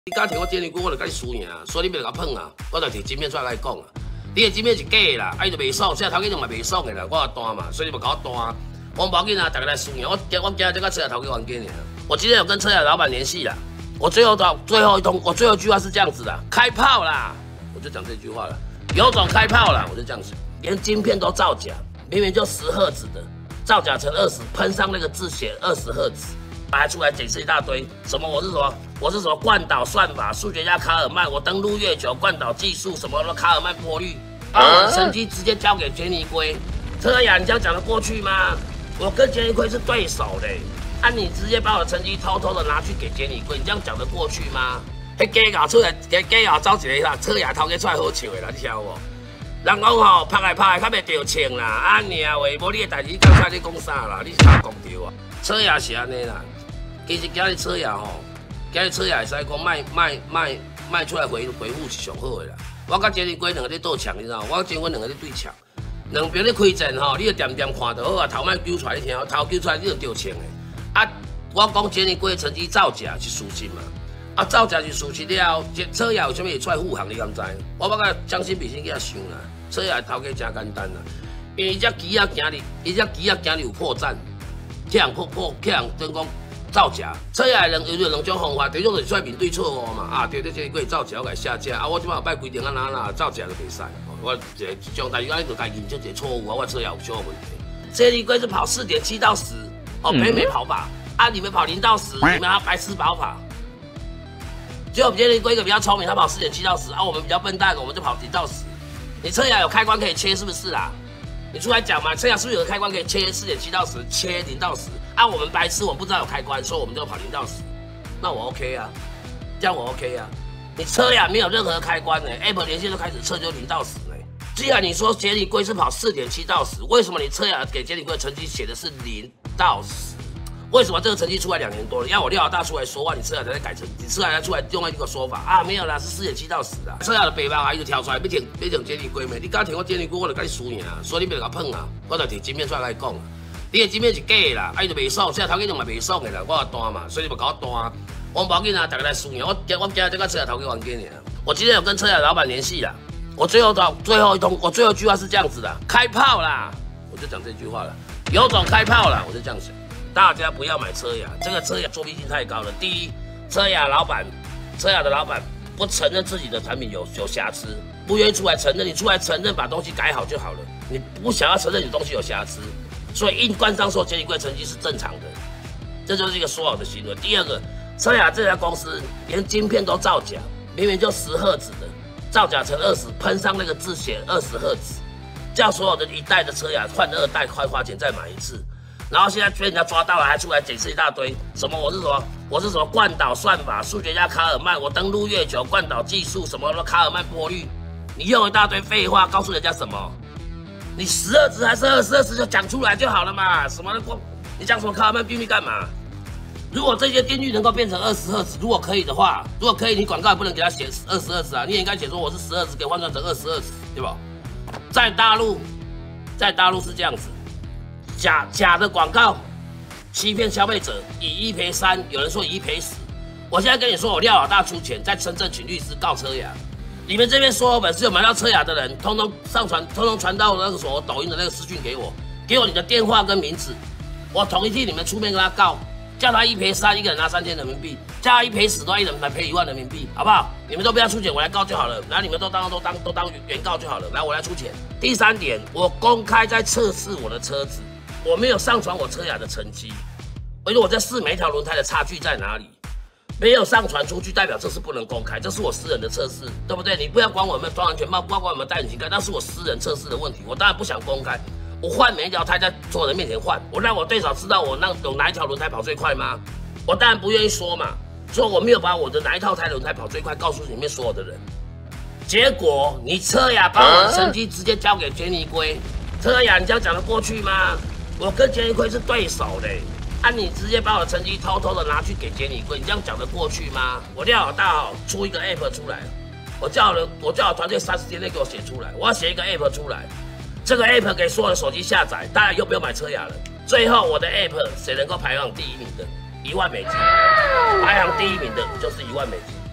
你敢摕我建议股，我就甲你输赢啊！所以你别甲碰啊！我就摕晶片出来甲你讲啊！你的晶片是假的啦，啊伊就袂爽，现在头家仲嘛袂爽的啦，我也单嘛，所以你别甲我单。我无要紧啊，大家来输赢。我今日这个车雅头家还给你。我今天有跟车雅老板联系了，我最后一句话是这样子的：开炮啦！我就讲这句话了，有种开炮啦！我就这样子，连晶片都造假，明明就10赫兹的，造假成20，喷上那个字写20赫兹。 还出来解释一大堆，什么我是什么惯导算法，数学家卡尔曼，我登陆月球惯导技术，什么卡尔曼波率，把我的成绩直接交给杰尼龟。车雅，你这样讲得过去吗？我跟杰尼龟是对手嘞，啊，你直接把我的成绩偷偷的拿去给杰尼龟，你这样讲得过去吗？迄假牙出来，假牙找一个啦，车雅头家出来好笑的啦，你晓无？人讲吼，拍来，较袂着枪啦，啊尔话，无你的代志，你刚才你讲啥啦？你是讲讲对啊？车雅是安尼啦。 其实今日车雅吼，今日车雅会使讲卖出来回复是上好的啦。我甲杰尼龟两个在斗抢，你知道？我前阮两个在对抢，两边咧开战吼，你就点看就好啊。头摆揪出来你听，头揪出来你就着枪的。啊，我讲杰尼龟成绩造假是事实嘛？啊，造假是事实了，车雅有啥物会出来护航？你敢知？我甲将心比心去遐想啦，车雅头家真简单啦，因为伊只机啊行哩有破绽，去人等讲。 造假，车雅有两种方法，第一种就是出来面对错误嘛，啊，对这个造假我给下架，啊，我即摆有摆规定啊哪造假就袂使，我一种但是我就该研究一个错误啊，我车雅有小问题。杰尼龟是跑4.7到10，哦，北美跑法，啊，你们跑0到10，你们还白痴跑法。只有杰尼龟一个比较聪明，他跑4.7到10，啊，我们比较笨蛋，我们就跑0到10。你车雅有开关可以切，是不是啦？你出来讲嘛，车雅是不是有开关可以切4.7到10，切0到10？ 啊，我们白痴，我们不知道有开关，所以我们就跑0到10，那我 OK 啊，这样我 OK 啊。你车雅没有任何开关呢 ，Apple 连线就开始测就0到10呢。既然你说杰尼龟是跑4.7到10，为什么你车雅给杰尼龟的成绩写的是0到10？为什么这个成绩出来2年多了，要我廖老大出来说话，你车雅才在改成，你车雅才出来用一个说法啊，没有啦，是4.7到10啦。车雅的背包啊，伊就跳出来，要挺杰尼龟咩？你敢听我杰尼龟，我就跟你输赢啊，所以你别甲碰啊，我就摕晶片出来甲你讲啊。 你的晶片是假的啦，啊伊就袂爽，现在头家仲嘛袂爽的啦，我也单嘛，所以你别甲我单。我无要紧啊，大家来输赢。我今日这个车雅头家还给你啊。我今天有跟车雅老板联系了，我最后一句话是这样子的：开炮啦！我就讲这句话了，有种开炮啦！我就这样想，大家不要买车雅，这个车雅作弊性太高了。第一，车雅的老板不承认自己的产品有瑕疵，不愿意出来承认，你出来承认把东西改好就好了，你不想要承认你东西有瑕疵。 所以硬官商说杰尼龟成绩是正常的，这就是一个说好的行为。第二个，车雅这家公司连晶片都造假，明明就10赫兹的，造假成20，喷上那个字写20赫兹，叫所有的1代的车雅换2代，快花钱再买一次。然后现在被人家抓到了，还出来解释一大堆，什么我是什么惯导算法，数学家卡尔曼，我登陆月球惯导技术，什么卡尔曼波率，你用一大堆废话告诉人家什么？ 你10赫兹还是20赫兹就讲出来就好了嘛？什么你讲什么卡尔曼定律干嘛？如果这些定律能够变成20赫兹，如果可以的话，如果可以，你广告也不能给他写20赫兹啊，你也应该写说我是10赫兹，给换算成20赫兹，对吧？在大陆是这样子，假的广告欺骗消费者，以1赔3，有人说以1赔10。我现在跟你说，我廖老大出钱在深圳请律师告车雅。 你们这边所有本事有买到车雅的人，通通传到那个什么抖音的那个私讯给我你的电话跟名字，我统一替你们出面跟他告，叫他1赔3，一个人拿3000人民币，叫他1赔10，一人来赔1万人民币，好不好？你们都不要出钱，我来告就好了，然后你们都当原告就好了，来我来出钱。第3点，我公开在测试我的车子，我没有上传我车雅的成绩，因为我在试每一条轮胎的差距在哪里。 没有上传出去，代表这是不能公开，这是我私人的测试，对不对？你不要管我有没有装安全帽，不要管我有没有戴引擎盖，那是我私人测试的问题，我当然不想公开。我换每一条胎在所有人面前换，我让我对手知道我有哪一条轮胎跑最快吗？我当然不愿意说嘛，所以我没有把我的哪一套胎轮胎跑最快告诉里面所有的人。结果你车雅把我的成绩直接交给杰尼龟，车雅你这样讲得过去吗？我跟杰尼龟是对手嘞。 啊！你直接把我的成绩偷偷的拿去给杰尼龟，你这样讲得过去吗？我廖老大出一个 app 出来，我叫团队30天内给我写出来，我要写一个 app 出来，这个 app 给所有的手机下载，大家又不用买车雅了。最后我的 app 谁能够排行第1名的，1万美金，排行第1名的就是1万美金。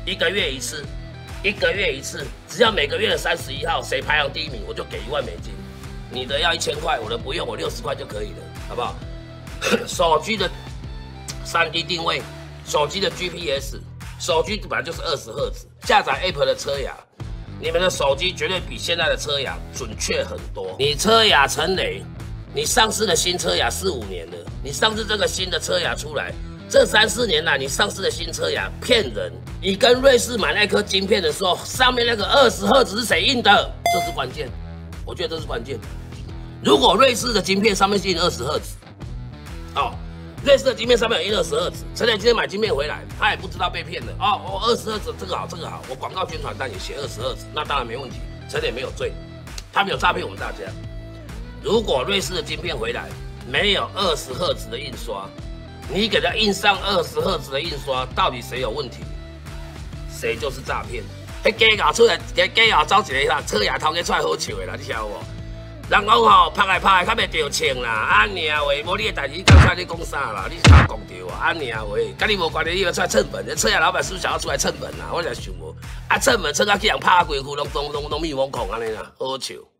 1个月一次，1个月一次，只要每个月的31号谁排行第1名，我就给1万美金。你的要1000块，我的不用，我60块就可以了，好不好？手机的3D 定位，手机的 GPS， 手机本来就是20赫兹，下载 App 的车牙，你们的手机绝对比现在的车牙准确很多。你车牙陈雷，你上市的新车牙4、5年了，你上市这个新的车牙出来，这3、4年来你上市的新车牙骗人。你跟瑞士买那颗晶片的时候，上面那个20赫兹是谁印的？这是关键，我觉得这是关键。如果瑞士的晶片上面是印20赫兹，哦，瑞士的晶片上面有印20赫兹，陈磊今天买晶片回来，他也不知道被骗了哦。我20赫兹这个好，这个好，我广告宣传单也写20赫兹，那当然没问题，陈磊没有罪，他没有诈骗我们大家。如果瑞士的晶片回来没有20赫兹的印刷，你给他印上20赫兹的印刷，到底谁有问题？谁就是诈骗。迄假牙出来，假牙走一个啦，车牙头家出来好笑的啦，你晓无？人讲吼，拍来拍去，较袂着称啦，啊尔话，无你的代志，你刚才你讲啥啦？你是讲着啊，啊尔话，跟你无关系，你要出来蹭粉，车牙老板是不是想要出来蹭粉啦？我才想无，啊蹭粉蹭到去人拍规区，拢密网控安尼啦，好笑。